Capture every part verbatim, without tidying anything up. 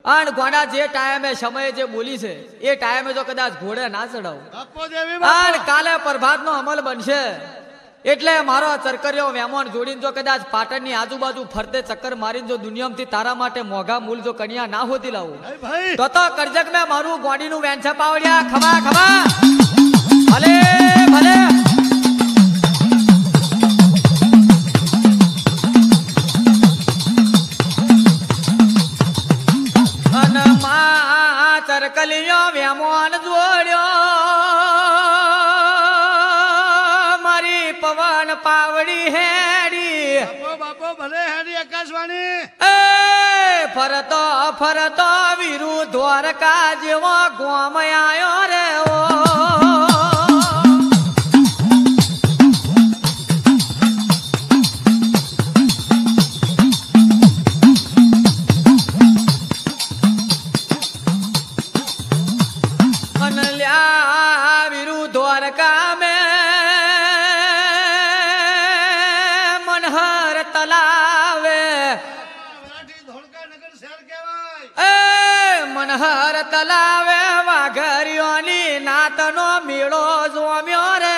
અને ગોડા જે ટાઈમે સમયે જે બોલી છે એ ટાઈમે જો કદાચ ઘોડે ના ચડાવું અને કાલે પ્રભાતનો અમલ બનશે એટલે મારો ચરકરિયો વેમોન જોડીને જો કદાચ પાટણની આજુબાજુ ફરતે ચક્કર મારીને જો દુનિયામાંથી તારા માટે મોઘા મૂલ જો કન્યા ના હોતી લાવું તો તો કરજક મેં મારું ગોડીનું વેન છે પાવડિયા ખમા ખમા ભલે ભલે અને મા ચરકલિયો વેમોન જોડ્યો પવન પાવડી હેડી બાપો બાપો ભલે હેડી આકાશવાણી એ ફરતો ફરતો વીરુ દ્વારકા જેવો ગોમ આયો રે ઓ અનલ્યા વીરુ દ્વારકા મે મનહર તલાવે વાઘરિયોની નાતનો મેળો જોમ્યો રે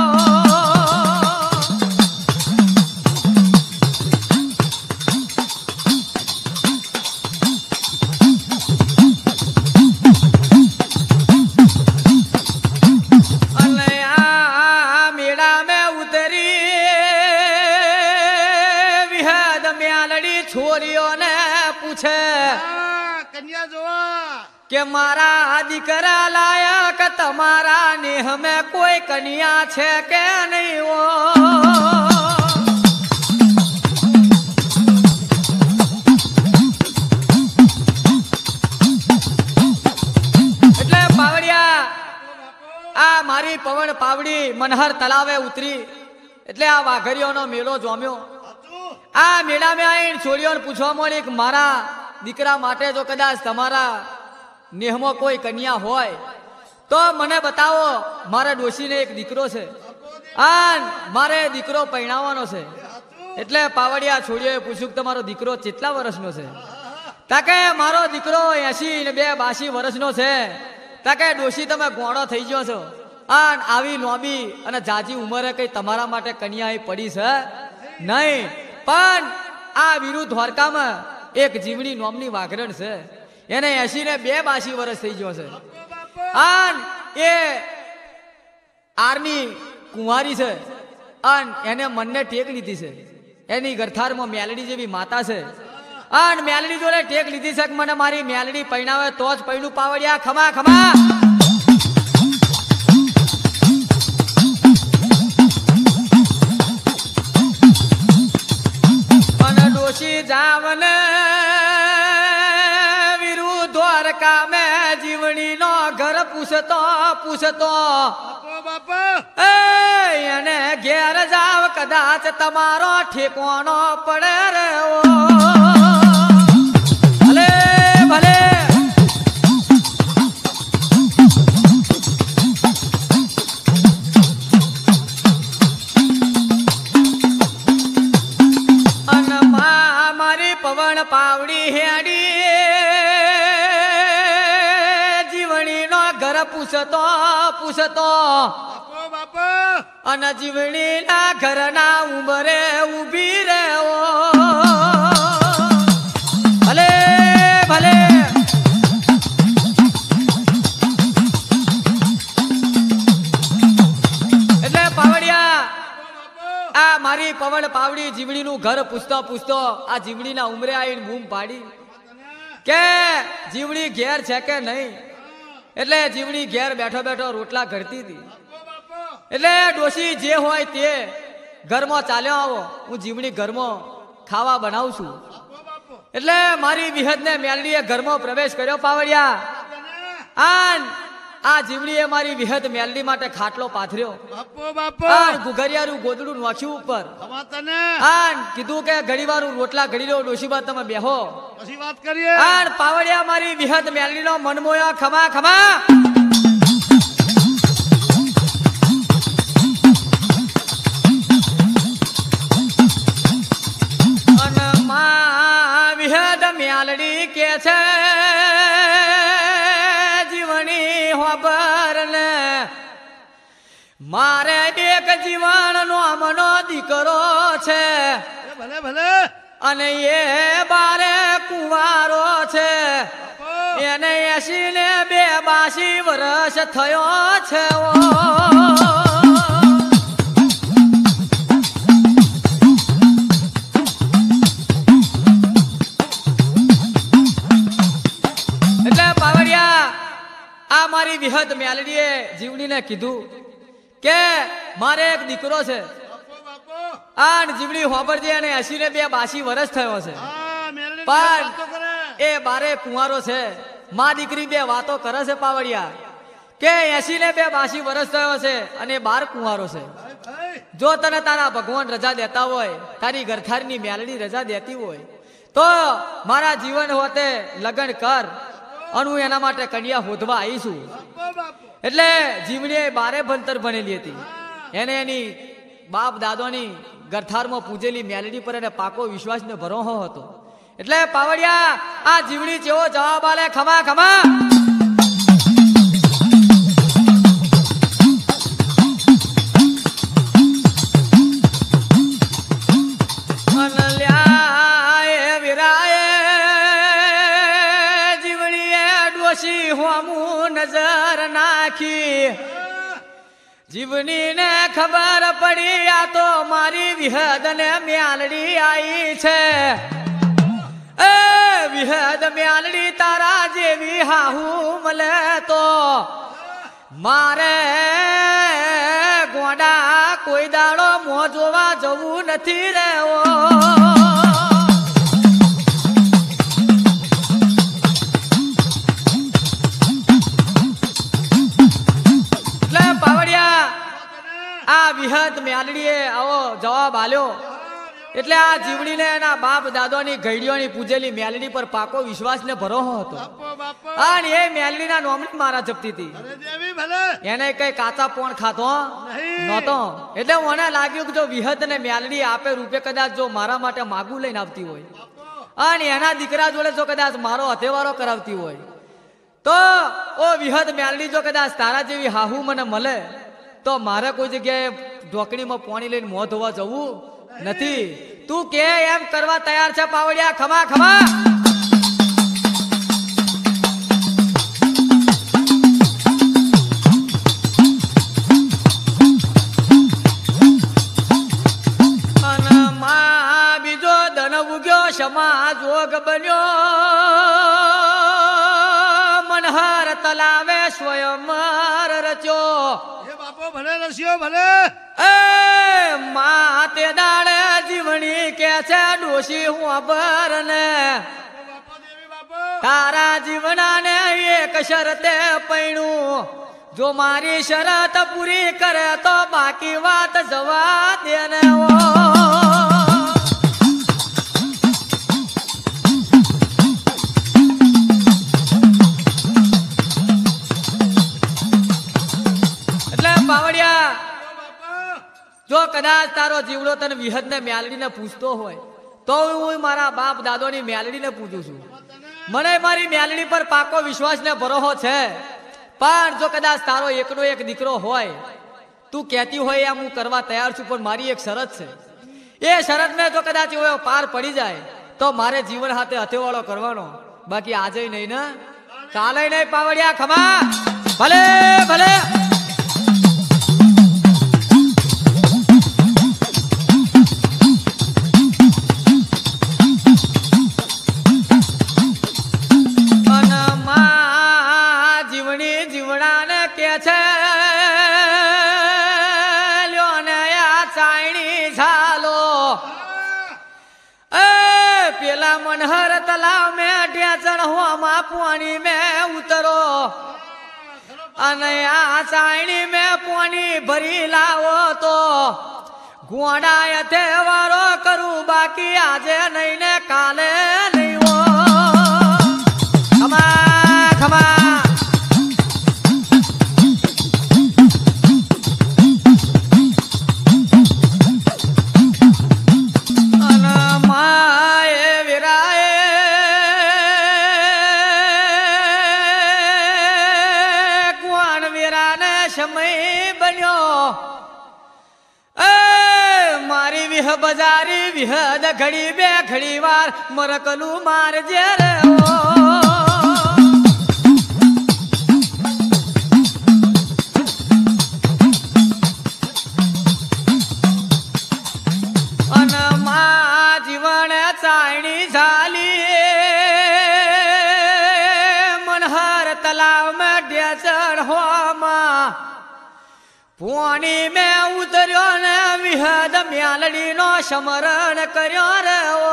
અને આ મેળા મે ઉતરી વિહદ મ્યાલડી છોરીઓને પૂછે કન્યા જોવા કે મારા દીકરા લાયક તમારા નેહ મેં કોઈ કન્યા છે કે નહીં ઓ એટલે પાવડિયા આ મારી પવન પાવડી મનહર તલાવે ઉતરી એટલે આ વાઘરિયોનો મેળો જોમ્યો આ મેળા મેં આવીને છોડીઓને પૂછવા મળી કે મારા દીકરા માટે જો કદાચ તમારા નેહમાં કોઈ કન્યા હોય તો મને બતાવો મારા ડોશીને એક દીકરો છે અને મારે દીકરો પરણાવવાનો છે એટલે પાવડિયા છોડીઓએ પૂછ્યું કે તમારો દીકરો કેટલા વર્ષનો છે તાકે મારો દીકરો એસી ને બે બાસી વર્ષનો છે તાકે ડોશી તમે ગોળો થઈ ગયો છો અને આવી લોબી અને જાજી ઉંમરે કઈ તમારા માટે કન્યા પડી છે નહીં પણ આ વિરુદ્ધ દ્વારકામાં એક જીવડી નોમની વાઘરણ છે એને એસી ને બે બાસી વર્ષ થઈ ગયો છે અને એ આર્મી કુંવારી છે અને એને મનને ટેક લીધી છે એની ગરથારમાં મેલડી જેવી માતા છે અને મેલડી જોડે ટેક લીધી છે કે મને મારી મેલડી પૈણાવે તો જ પૈણું પાવડિયા ખમા ખમા અને ડોશી જાવને જીવણી નો ઘર પૂછતો પૂછતો એને ઘેર જાવ કદાચ તમારો ઠેકોનો પડે રે ભલે ભલે અને મારી પવન પાવડી હેડી પૂછતો પૂછતો અને જીવણી ના ઘર ના ઉંબરે ઉભી રે ભલે ભલે એટલે પાવડિયા આ મારી પવન પાવડી જીવડી નું ઘર પૂછતો પૂછતો આ જીવડી ના ઉંમરે આવીને બૂમ પાડી કે જીવડી ઘેર છે કે નહીં એટલે જીવડી ઘેર બેઠો બેઠો રોટલા ઘડતી હતી એટલે ડોશી જે હોય તે ઘરમાં ચાલ્યો આવો હું જીવડી ઘરમાં ખાવા બનાવું છું એટલે મારી વિહદ ને મેલડીએ ઘરમાં પ્રવેશ કર્યો પાવડિયા આન આ જીવડીએ મારી વિહદ મેલડી માટે ખાટલો પાથર્યો આન ગુગરિયારું ગોદડું નાખ્યું ઉપર આન કીધું કે ઘડીવારું રોટલા ઘડી લો ડોશીબા તમે બેહો પછી વાત કરીએ આન પાવડિયા મારી વિહદ મેલડીનો મનમોયા ખમા ખમા અને મા વિહદ મેલડી કે છે જીવણી હોબર ને મારે એક જીવન નો આમનો દીકરો છે ભલે ભલે અને એ બારે કુંવારો છે એને એસી ને બે બાસી વર્ષ થયો છે એટલે પાવડિયા આ મારી વિહદ મેલડીએ જીવડીને કીધું કે મારે એક દીકરો છે આ જીવડી હોબરજી અને એસી ને બે બાસી વર્ષ થયો છે પણ એ બારે કુંવારો છે માં દીકરી બે વાતો કરે છે પાવડિયા કે એસી ને બે બાસી વર્ષ થયો છે અને બાર કુંવારો છે જો તને તારા ભગવાન રજા દેતા હોય તારી ઘરખારની મેલડી રજા દેતી હોય તો મારા જીવન હોતે લગ્ન કર અને હું એના માટે કન્યા હોધવા આવીશું એટલે જીવડીએ બારે ભણતર ભણેલી હતી એને એની બાપ દાદોની ગરથારમાં પૂજેલી મેલડી પર એને પાકો વિશ્વાસ ને ભરોસો હતો એટલે પાવડિયા આ જીવડી જેવો જવાબ આલે ખમા ખમા નજર નાખી જીવની ને ખબર પડી આ તો મારી વિહદ ને મ્યાલડી આઈ છે એ વિહદ મ્યાલડી તારા જેવી હાહુ મળે તો મારે ગોડા કોઈ દાડો મો જોવા જવું નથી રેવો આ વિહદ મેલડીએ આવો જવાબ આલ્યો એટલે આ જીવડીને એના બાપ દાદોની ઘડીઓની પૂજેલી મેલડી પર પાકો વિશ્વાસ ને ભરોસો હતો અને એ મેલડીના નોમની મારા જપતી હતી એને કઈ કાચા પોણ ખાતો નહોતો એટલે મને લાગ્યું કે જો વિહદ ને મેલડી આપે રૂપે કદાચ જો મારા માટે માગું લઈને આવતી હોય અને એના દીકરા જોડે જો કદાચ મારો હથેવારો કરાવતી હોય તો ઓ વિહદ મેલડી જો કદાચ તારા જેવી હાહુ મને મળે તો મારે કોઈ જગ્યાએ ઢોકણીમાં પાણી લઈને મોં ધોવા જવું નથી તું કે એમ કરવા તૈયાર છે પાવડિયા ખમા ખમા અને માં બીજો ધન ઉગ્યો સમા જોગ બન્યો મનહર તલાવે સ્વયંવર રચ્યો ભલે રસ્યો ભલે એ માતે દાડે જીવણી કે છે ડોશી હું અબર ને તારા જીવનાને એક શરતે પૈણું જો મારી શરત પૂરી કરે તો બાકી વાત જવા દે ને જો કદાચ તારો જીવડો તને વિહદ ને મેલડીને પૂછતો હોય તો હું મારા બાપ દાદોની મેલડીને પૂછું છું મને મારી મેલડી પર પાકો વિશ્વાસ ને ભરોસો છે પણ જો કદાચ તારો એકનો એક દીકરો હોય તું કહેતી હોય એમ હું કરવા તૈયાર છું પણ મારી એક શરત છે એ શરત ને જો કદાચ એવો પાર પડી જાય તો મારે જીવન હાથે હથેવાળો કરવાનો બાકી આજે નહીં ને કાલે નહીં પાવડિયા ખમા ભલે ભલે मनहर तलाव में ढेचण हुआ पानी में उतरो अनया चाइनी में पानी भरी लावो तो घोड़ा तहेवारो करूं बाकी आजे नहीं ने काले नहीं हो खमा खमा બન્યો એ મારી વિહ બજારી વિહદ ઘડી બે ઘડી વાર મરકલું મારજે રે ઓ चायणी झाली मनहर तलाव में डेचर हो मां पानी में उतर्यो ने विहद म्यालड़ी नो समरण कर्यो रे ओ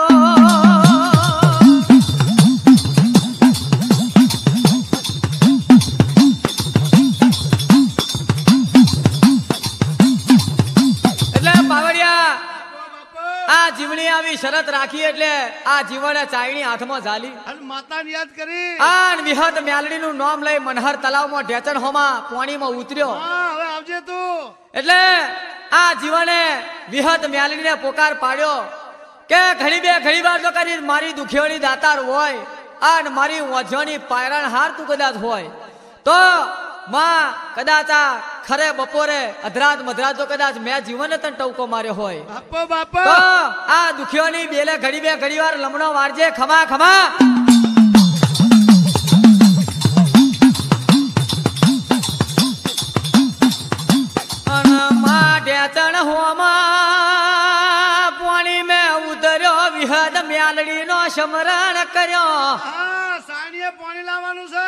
એટલે પાવડિયા આ જીવણી આવી શરત રાખી એટલે આ જીવણે ચાયણી હાથમાં ઝાલી અને માતાને યાદ કરી આન વિહદ મ્યાલડી નું નામ લઈ મનહર તલાવમાં ઢેચણ હોમાં પાણીમાં ઉતર્યો હા હવે આવજે તું એટલે આ જીવણે વિહદ મ્યાલડીને પોકાર પાડ્યો કે ઘણી બે ઘણી વાર જો કરી મારી દુખિયોની દાતાર હોય આન મારી ઓઝોની પાયરણ હાર તું કદાચ હોય તો માં કદાચ આ ખરે બપોરે અધરાત મધરાત જો કદાચ મેં જીવન તન ટવકો માર્યો હોય બાપો બાપો તો આ દુખિયોની બેલે ઘડી બે ઘડી વાર લમણો વારજે ખમા ખમા અન માં ઢેચણ હોમાં પાણી મેં ઉતર્યો વિહદ મ્યાલડી નો સમરણ કર્યો હા સાણીએ પાણી લાવવાનું છે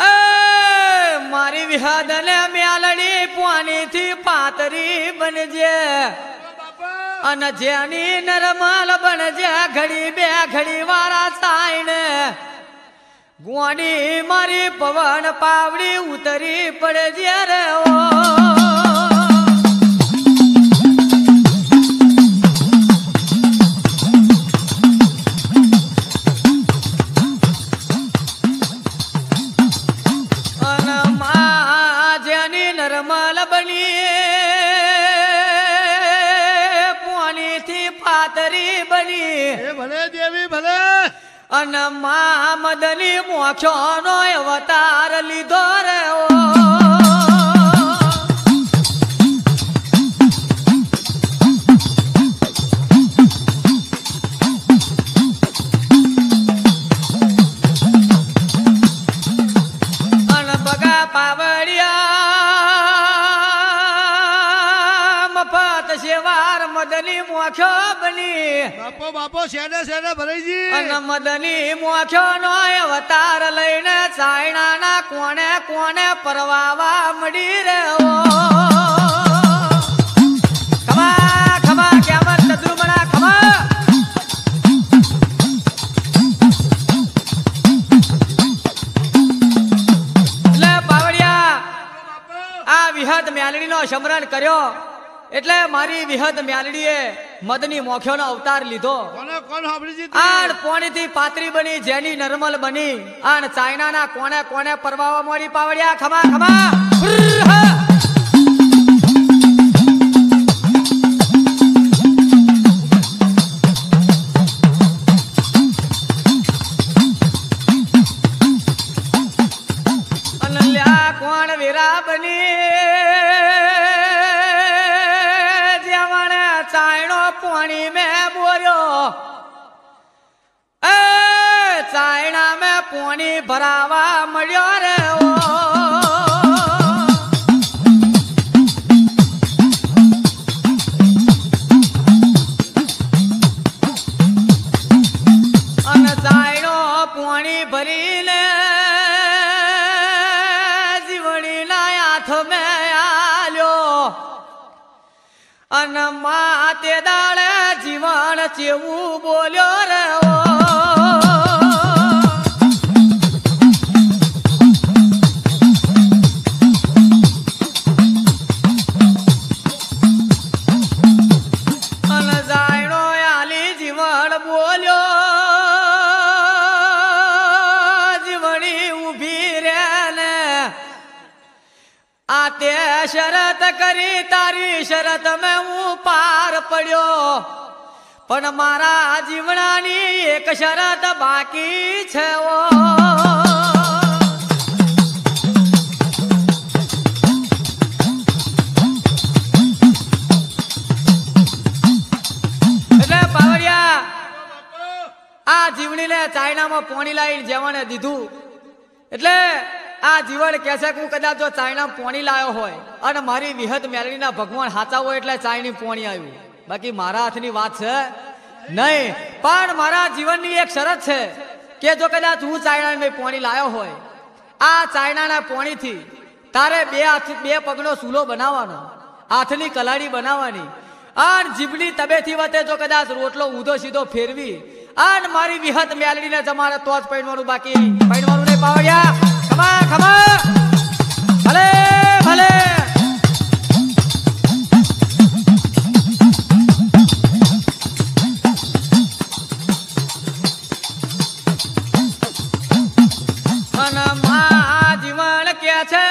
મારી વિહદ ને મ્યાલડી પાણી થી પાતરી બનજે અને જેની નરમાલ બનજે ઘડી બે ઘડી વાળા સાઈને ગોડી મારી પવન પાવડી ઉતરી પડજે રે ઓ નરમલ બની પાણી થી પાતરી બની એ ભલે દેવી ભલે અને મા મદની મોક્ષો નો અવતાર લીધો રે ઓ અને બગા પાવડિયા શેવાર મદની મોખ્યો બની બાપો બાપો શેડે શેડે ભરાઈજી અને મદની મોખ્યો નો અવતાર લઈને ચાયણા ના કોણે કોણે પરવાવા મળી રે ઓ ખમા ખમા કેમર ચતુર્મણા ખમા એટલે પાવડિયા આ વિહદ મ્યાલડી નો સમરણ કર્યો એટલે મારી વિહદ મ્યાલડીએ મદની મોખ્યોનો અવતાર લીધો કોને કોણ સાંભળીજી આણ પોણી થી પાતરી બની જેની નરમલ બની આણ ચાઇના ના કોણે કોણે પરવાવા મોડી પાવડિયા ખમા ખમા અનલ્યા કોણ વીરા બની पानी में बोलो ए चाइना में पानी भरावा मळ्यो रे ओ अन चाइनो पानी भरीने जीवनी ना हाथ में आल्यो अन माते दाड़े जीवन चेवू बोल्यो रे ओ अन जायणो आली जीवन बोल्यो जीवनी उभी रे ने आते शरत करी तारी शरत में हूँ पार पड़ो पण मारा जीवनानी एक शरत बाकी छे ओ ચાયણામાં પોણી લાવીને જેવાને દીધું. એટલે આ જીવન કહે છે કે હું કદાચ જો ચાયણામાં પોણી લાવ્યો હોય અને મારી વિહત મેલડીના ભગવાન હાચા હોય એટલે ચાયણી પોણી આવ્યું, બાકી મારા હાથની વાત છે નહીં. પણ મારા જીવનની એક શરત છે કે જો કદાચ હું ચાયણામાં પોણી લાવ્યો હોય, આ ચાયણાના પોણીથી તારે બે હાથ બે પગનો સૂલો બનાવવાનો, હાથની કલાડી બનાવવાની, અને જીભની તબેથી વતે જો કદાચ રોટલો ઊંધો સીધો ફેરવી અને મારી વિહત મેલડીને જમાડે તો જ પૈણવાનું, બાકી પૈણવાનું નહીં. પાવડિયા ખમા ખમા ભલે ભલે. અને મા જીવન કે છે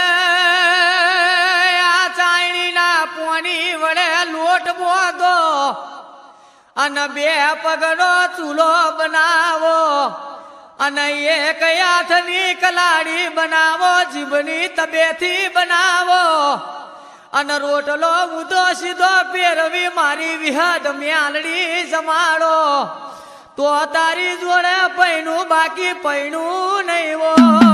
આ ચાયણીના પોણી વડે લોટ બોધો અને બે પગનો ચૂલો બનાવો અને એક હાથની કલાડી બનાવો, જીભની તબેથી બનાવો અને રોટલો ઊંધો સીધો ફેરવી મારી વિહદ મ્યાલડી જમાડો તો તારી જોડે પૈણું, બાકી પૈણું નહીં હો.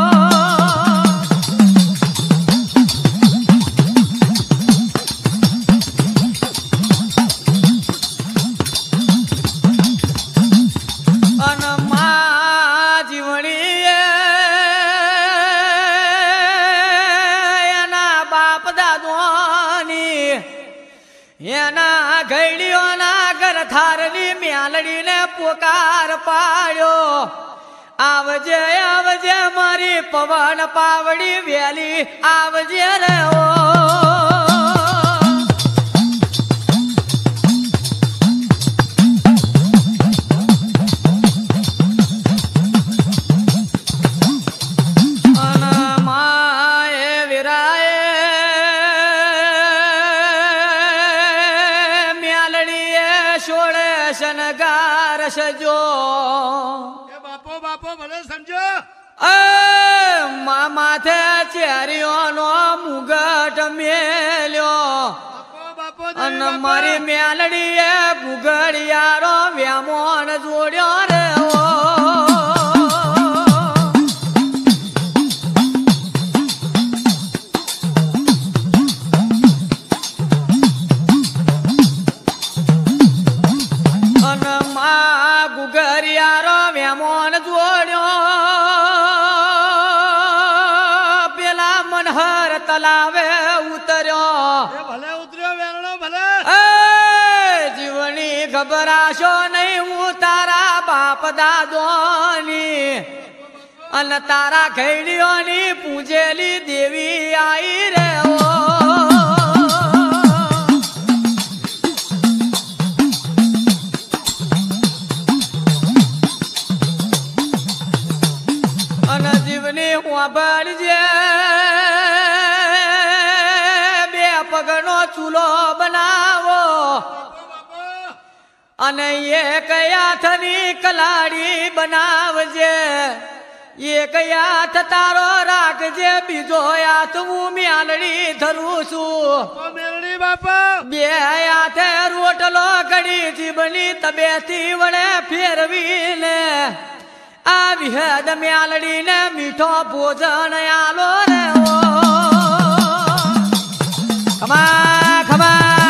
એના ઘડીઓના ગરથારની મ્યાલડીને પોકાર પાડ્યો, આવજે આવજે મારી પવન પાવડી વેલી આવજે રે ઓ. સજો એ બાપો બાપો ભલે સમજો. એ માથે ચેરીઓનો મુગટ મેલ્યો અને મારી મેલડીએ ગુગડિયારો વ્યામોન જોડ્યો રે ઓ. તલાવે ઉતર્યો ભલે ઉતર્યો વેરણો ભલે. એ જીવની ગભરાશો નહીં, હું તારા બાપ દાદોની અને તારા ઘેડીઓની પૂજેલી દેવી આઈ રે ઓ. અને જીવની હું ભરજે પગનો ચૂલો બનાવો અને એક હાથની કલાડી બનાવજે, એક હાથ તારો રાખજે, બીજો હાથ હું મ્યાલડી ધરું છું. મેલડી બાપા બે હાથે રોટલો ઘડી જીભની તબેથી વડે ફેરવીને આ વિહદ મ્યાલડીને મીઠો ભોજન આલો રે ઓ. ખમા ખમા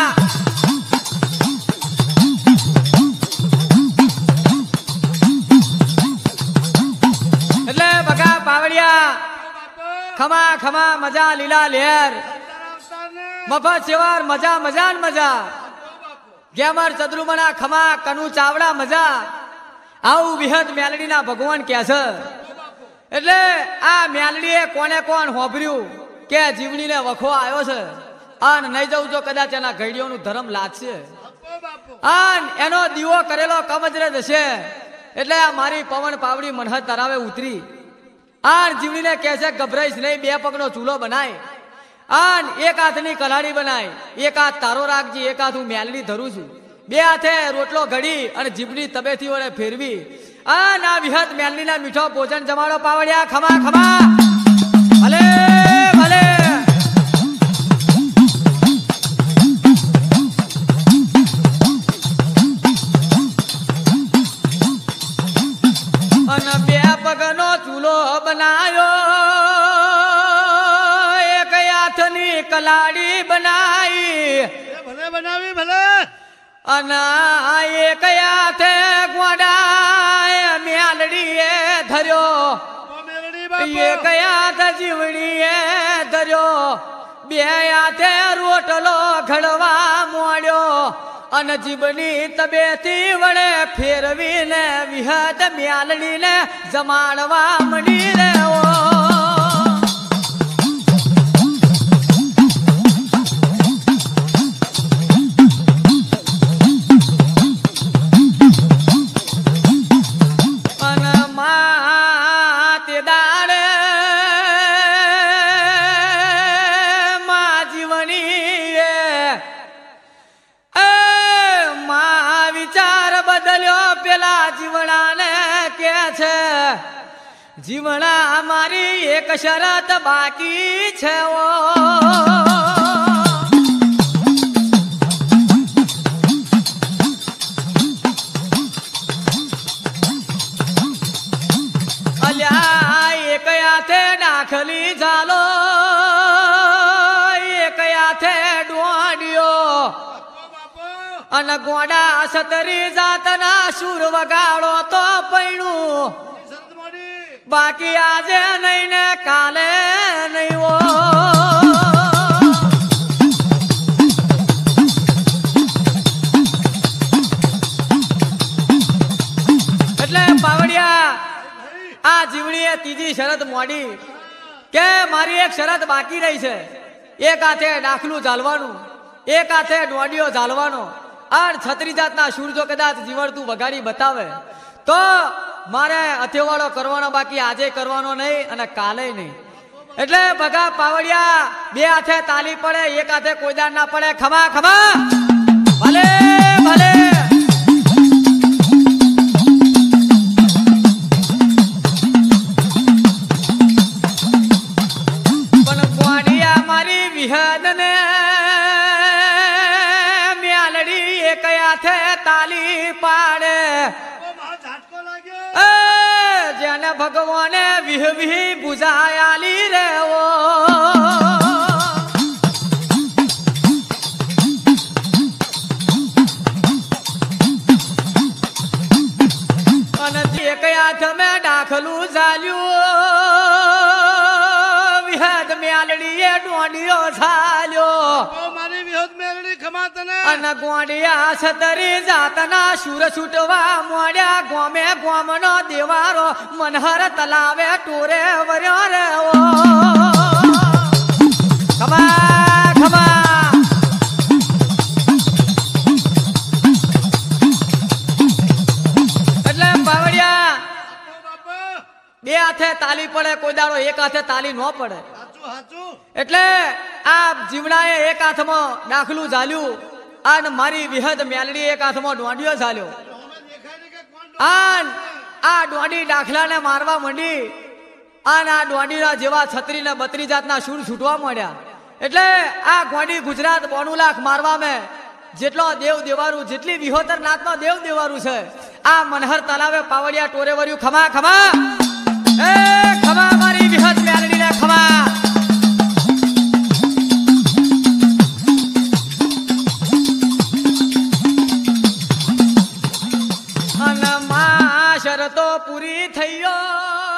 એટલે બગા પાવડિયા ખમા ખમા મજા લીલા લેર મફત સેવાર મજા મજા ને મજા ગેમર ચદરુમના ખમા કનુ ચાવડા મજા. આવું વિહદ મેલડીના ભગવાન કે છે. એટલે આ મેલડીએ કોને કોણ હોભર્યું કે જીવણીને વખો આવ્યો છે અને નહીં જવું જો કદાચ એના ઘડીઓનું ધર્મ લાગશે અને એનો દીવો કરેલો કવજરે જશે. એટલે આ મારી પવન પાવડી મનહર તરાવે ઉતરી આન જીવણીને કહે છે ગભરાઈશ નહીં, બે પગનો ચૂલો બનાય આન એક હાથની કલાડી બનાય, એક હાથ તારો રાખજે, એક હાથ હું મેલડી ધરું છું, બે હાથે રોટલો ઘડી અને જીભની તબેથી વડે ફેરવી આન આ વિહત મેલડીના મીઠો ભોજન જમાડો. પાવડિયા ખમા ખમા ભલે ભલે. અને બે બનાયો એક હાથની કલાડી બનાવી એ ભલે બનાવી ભલે અને એક હાથે ગોડા મેલડીએ ધર્યો ઓ મેલડી બાપો એક હાથ જીવડીએ ધર્યો બે હાથે રોટલો ઘડવા મોડ્યો અને જીબની તબેથી વડે ફેરવીને વિહત મ્યાલડીને જમાડવા મળી રહ્યો અને મા તે દાડે મા જીવની એ મા વિચાર બદલ્યો પેલા જીવણાને કે છે જીવણા મારી એક શરત બાકી છે ઓ અલ્યા એક હાથે ડાખલી ઝાલો એક હાથે ડોડિયો અને ગોડા સતરી જાતના સુર વગાડો તો પૈણું શરત મોડી બાકી આજે નહીં ને કાલે નહીં ઓ એટલે પાવડિયા આ જીવણીએ ત્રીજી શરત મોડી કે મારી એક શરત બાકી રહી છે એક હાથે ડાખલું ઝાલવાનું એક હાથે ડોડિયો ઝાલવાનો અને છત્રી જાતના સૂર જો કદાચ જીવડતું વગાડી બતાવે તો મારે અથેવાળો કરવાનો બાકી આજે કરવાનો નહીં અને કાલે નહીં એટલે ભગા પાવડિયા બે હાથે તાલી પડે એક હાથે કોઈદાર ના પડે ખમા ખમા ભલે ભલે પણ ગોડિયા મારી વિહદને મ્યાલડી એક હાથે તાલી પાડે ઓ મારો ઝાટકો લાગ્યો એ જેને ભગવાને વિહ વિહ બુઝાયાલી રેવો અને એક હાથ મેં ડાખલું ઝાલ્યું વિહદ મ્યાલડીએ ડોડિયો ઝાલ્યો ઓ મારી વિહોદ મેલડી ખમા તને અને ગોડિયા સતરી જાતના સુર છૂટવા મોડ્યા ગોમે ગોમનો દેવારો મનહર તલાવે ટોરે વર્યો રે ઓ ખમા ખમા એટલે બાવળિયા ઓ બાપો બે હાથે તાલી પડે કોઈ દાડો એક હાથે તાલી ન પડે સાચું સાચું એટલે આ જીવડાએ એક હાથમાં ડાખલું ઝાલ્યું અને મારી વિહદ મેલડી એક હાથમાં ડોંડિયો ઝાલ્યો હમણાં દેખાય નહીં કે કોણ આન આ ડોંડી ડાખલાને મારવા માંડી અને આ ડોંડીના જેવા છત્રી ને બત્રી જાતના સૂર છૂટવા માંડ્યા એટલે આ ગોંડી ગુજરાત બોનું લાખ મારવા મેં જેટલો દેવ દેવારું જેટલી વિહોતર નાથનો દેવ દેવારું છે આ મનહર તલાવે પાવડિયા ટોરે વર્યું ખમા ખમા એ ખમા મારી વિહદ મેલડીને ખમા અને મા શરતો પૂરી થઈ ગયો